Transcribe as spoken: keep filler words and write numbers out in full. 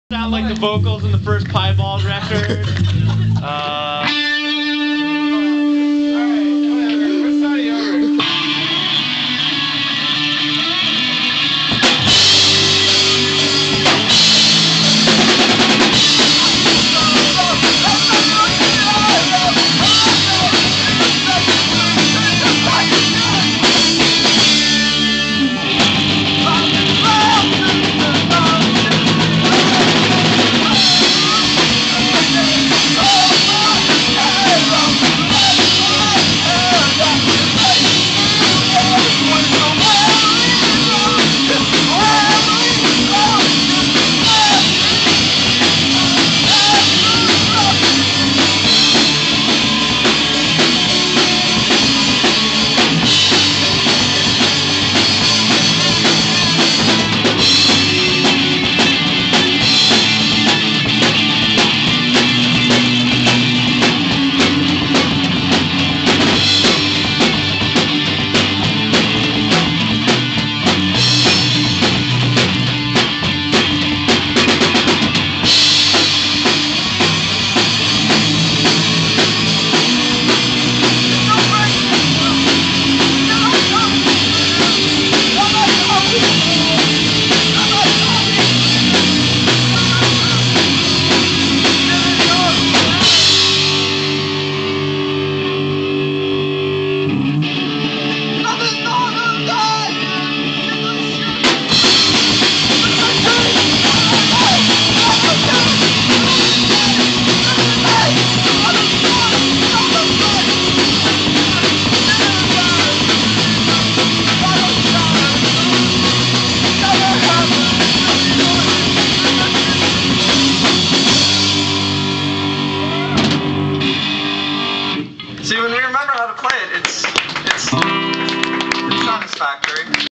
Sound like the vocals in the first Piebald record. Uh, Alright, whatever. We're starting over. See, when we remember how to play it, it's